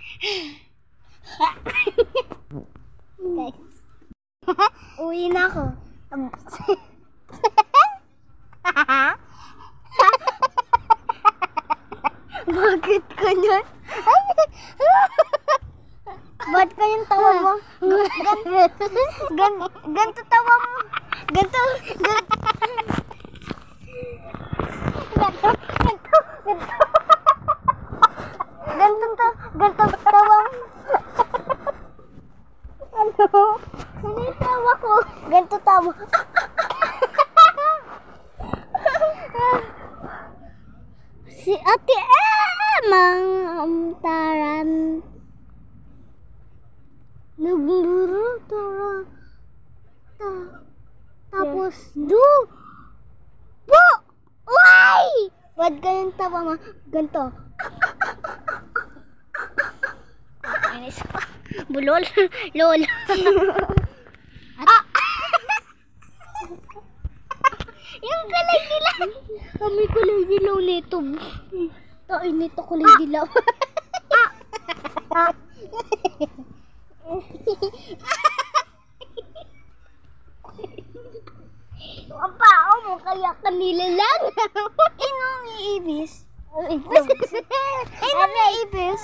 Guys. Uwi na ako. Bakit ganyan? Ba't ganyan tawa mo? Ganto tawa mo. Ganto. Ganto tawa mo. Ano yung tawa ko? Ganto tawa. Si Ate Emang taran. Nagburo tara. Tapos po! Why? Ba't ganyan tawa ma? Ganto. Bulol. Lol. Yung kulay dilaw. Kami kulay dilaw nito. Tain nito kulay dilaw. Ang pao mo kaya kanila lang. Inong iibis. Inong iibis.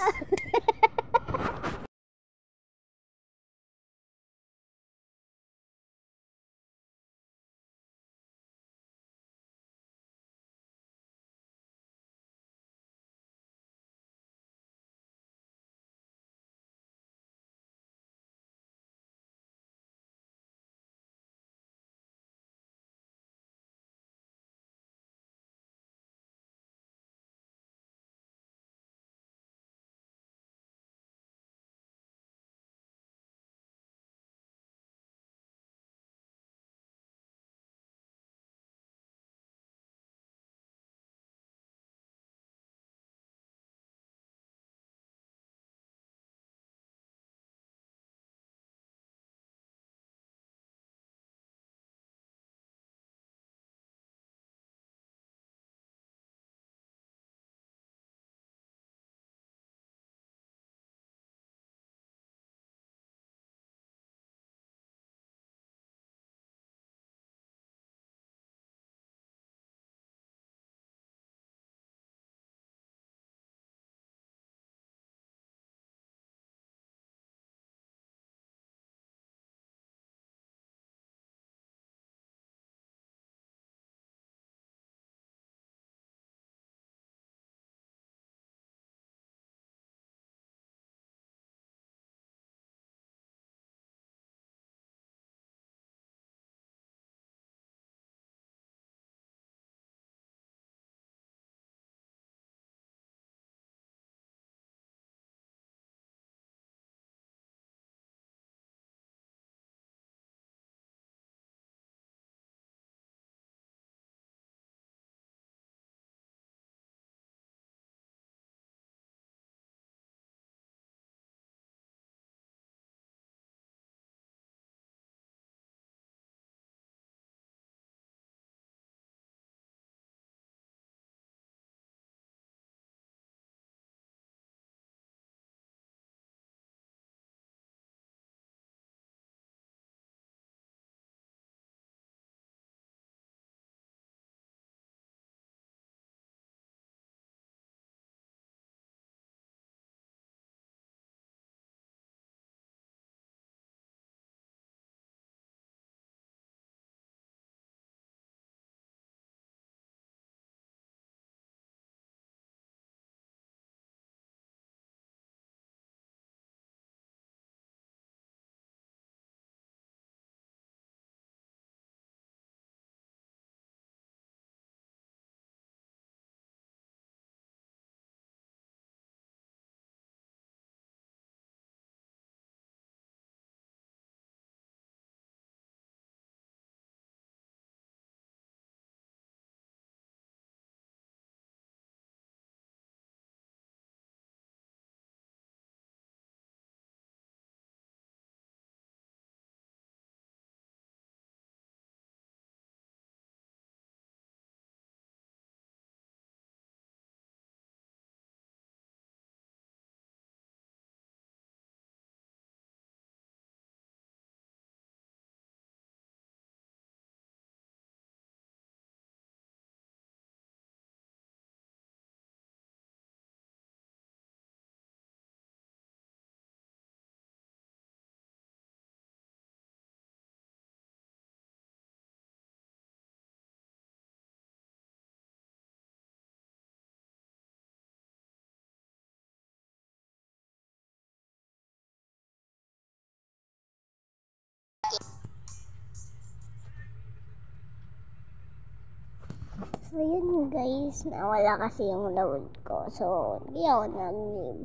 So yun guys, nawala kasi yung load ko. So hindi ako nag-live.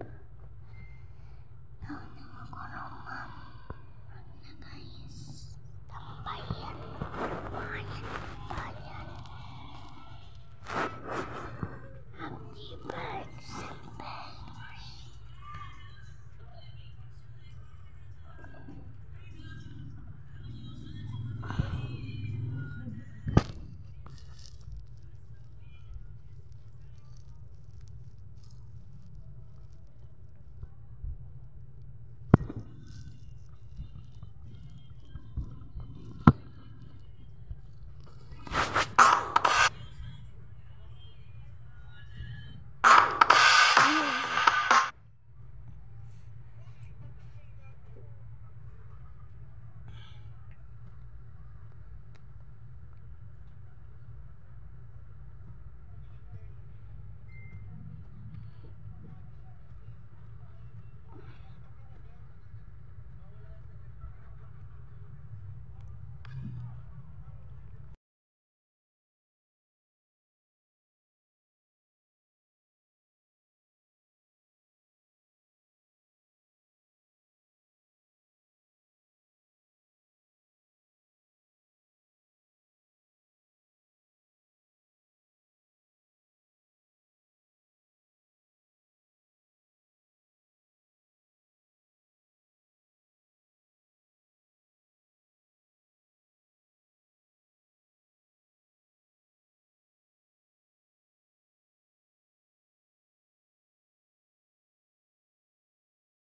Guys, tambayan. Bayan. Happy birthday.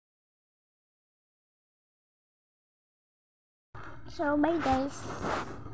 So bye guys.